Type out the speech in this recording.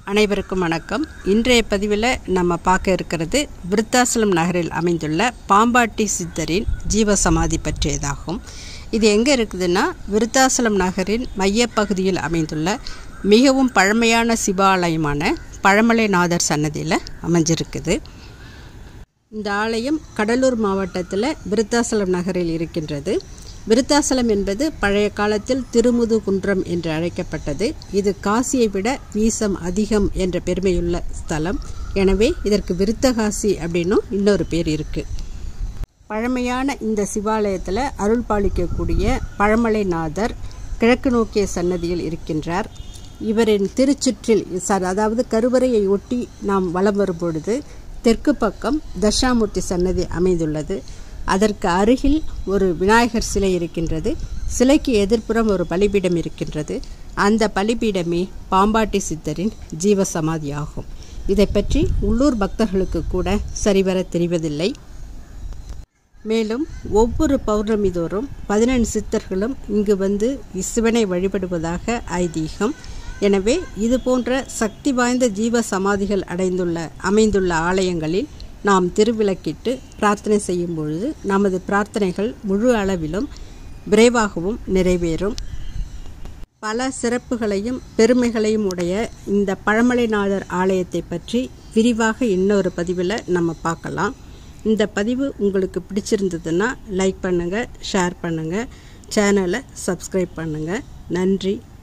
அனைவருக்கும் வணக்கம். இன்றைய பதிவில் நம்ம பார்க்க இருக்கிறது விருத்தாசலம் நகரில் அமைந்துள்ள பாம்பாட்டி சித்தரின் ஜீவசமாதி பற்றியதாகும். இது எங்கே இருக்குதுன்னா, விருத்தாசலம் நகரின் மையப்பகுதியில் அமைந்துள்ள மிகவும் பழமையான சிவாலயமான பழமலைநாதர் சன்னதியில் அமைஞ்சிருக்குது. இந்த ஆலயம் கடலூர் மாவட்டத்தில் விருத்தாசலம் நகரில் இருக்கின்றது. விருத்தாசலம் என்பது பழைய காலத்தில் திருமுதுகுன்றம் என்று அழைக்கப்பட்டது. இது காசியை விட வீசம் அதிகம் என்ற பெருமையுள்ள ஸ்தலம். எனவே இதற்கு விருத்தகாசி அப்படின்னும் இன்னொரு பேர் இருக்குது. பழமையான இந்த சிவாலயத்தில் அருள் பாலிக்கக்கூடிய பழமலைநாதர் கிழக்கு நோக்கிய சன்னதியில் இருக்கின்றார். இவரின் திருச்சுற்றில் அதாவது கருவறையை ஒட்டி நாம் வலம் வரும்பொழுது தெற்கு பக்கம் தட்சிணாமூர்த்தி சன்னதி அமைந்துள்ளது. அதற்கு அருகில் ஒரு விநாயகர் சிலை இருக்கின்றது. சிலைக்கு எதிர்ப்புறம் ஒரு பலிபீடம் இருக்கின்றது. அந்த பலிபீடமே பாம்பாட்டி சித்தரின் ஜீவசமாதி ஆகும். இதை பற்றி உள்ளூர் பக்தர்களுக்கு கூட சரிவர தெரிவதில்லை. மேலும் ஒவ்வொரு பௌர்ணமி தோறும் 14 சித்தர்களும் இங்கு வந்து சிவனை வழிபடுவதாக ஐதீகம். எனவே இது போன்ற சக்தி வாய்ந்த ஜீவ சமாதிகள் அமைந்துள்ள ஆலயங்களில் நாம் திருவிளக்கிட்டு பிரார்த்தனை செய்யும் பொழுது நமது பிரார்த்தனைகள் முழு அளவிலும் விரைவாகவும் நிறைவேறும். பல சிறப்புகளையும் பெருமைகளையும் உடைய இந்த பழமலைநாதர் ஆலயத்தை பற்றி விரிவாக இன்னொரு பதிவில் நம்ம பார்க்கலாம். இந்த பதிவு உங்களுக்கு பிடிச்சிருந்ததுன்னா லைக் பண்ணுங்கள், ஷேர் பண்ணுங்கள், சேனலை சப்ஸ்கிரைப் பண்ணுங்கள். நன்றி.